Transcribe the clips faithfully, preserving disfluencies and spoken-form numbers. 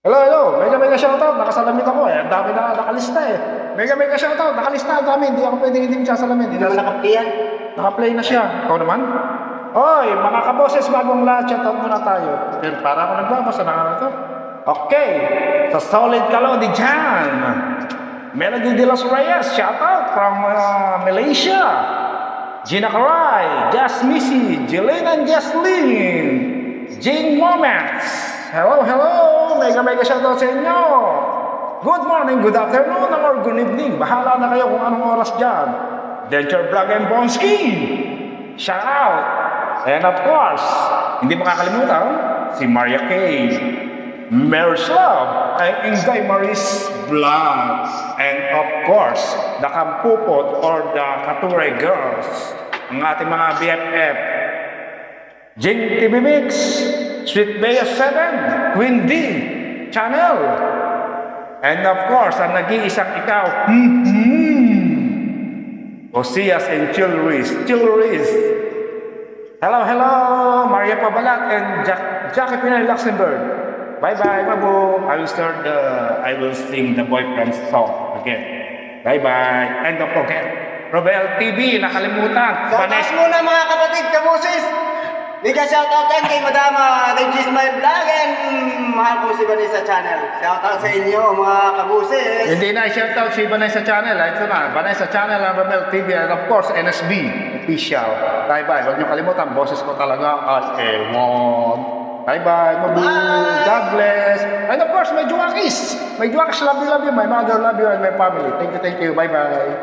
Hello, hello. Mega mega shoutout. Nakasalamit ako eh. Ang dami na nakalista eh. Mega mega shoutout. Nakalista ang dami. Hindi ako pwedeng hindi magsasalamin. Hindi naman nakaplay yan. Nakaplay na siya. Ikaw naman? Oy, mga kaboses, bagong lahat. Shoutout muna tayo. Pero para ako nagbabasa na ano to. Okay. Sa solid kalodi dyan. Melody de los Reyes. Shoutout from uh, Malaysia. Gina Karay. Just Missy. Jeline and Jaslyn. Jane Moments. Hello, hello! Mega mega shoutout sa inyo! Good morning, good afternoon, or good evening. Bahala na kayo kung anong oras dyan. Denture Vlog and Bonsky! Shout out! And of course, hindi makakalimutan, si Maria Kay, Mary's Love, ay Ingay Maris Vlog. And of course, the Kampupot or the Kature Girls, ang ating mga B F F. Jing T V Mix, Sweet Bea seven, Queen D, Channel. And of course, ang nag-iisang ikaw, mm-hmm. Osias and Chilruiz, Chilruiz. Hello, hello, Maria Pabalat and Jack, Jackie Pinay Luxembourg. Bye-bye, Mabu. I will start the, I will sing the boyfriend's song again. Bye-bye. And don't forget, Robel T V, nakalimutan. Shoutout muna mga kapatid, kamusis! Mega shoutout yan kay Madama, kay Gismay Vlog, and mahal po si Vanessa Channel. Shoutout sa inyo mga kabusis. Hindi na shoutout si Vanessa Channel. Ito na, Vanessa Channel, Robel T V, and of course, N S B Official. Bye-bye. Huwag niyo kalimutan, boses ko talaga at ewan. Bye-bye, mabu. God bless. And of course, may Juakis. May Juakis, love you, love you. My mother, love you, and my family. Thank you, thank you. Bye-bye.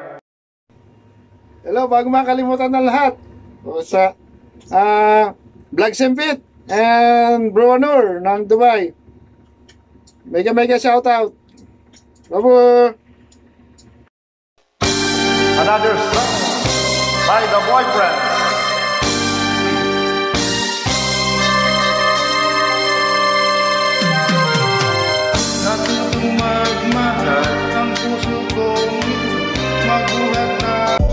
Hello, bago makalimutan na lahat. O sa uh, Vlog Sempit and Bro Anur ng Dubai. Mega mega shoutout. Babu. Another song by the Boyfriends. Natutong magmahal ang puso kong magulat na.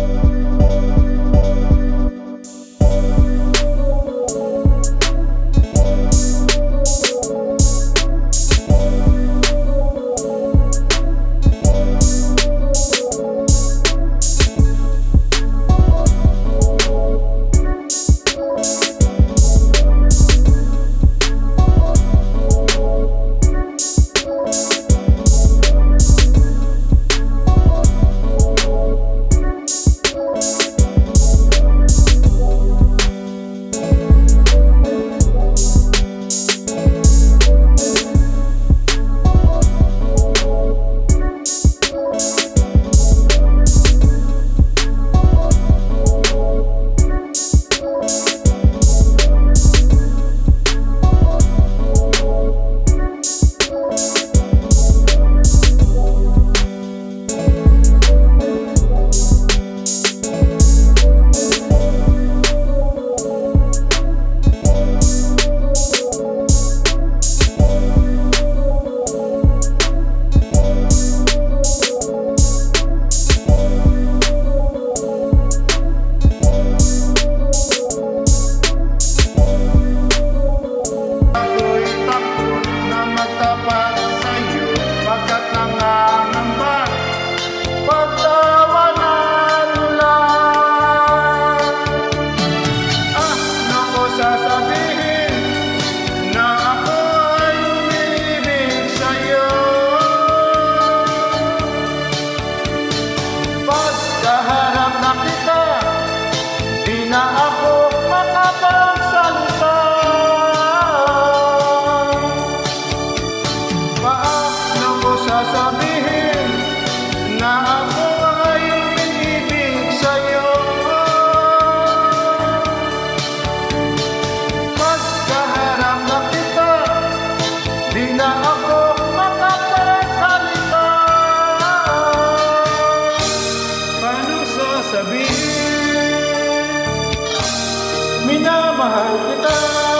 Minamahal kita.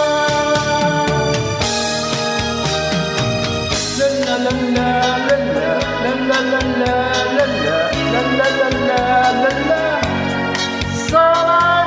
La la la la la la la la la la la la la la la la la.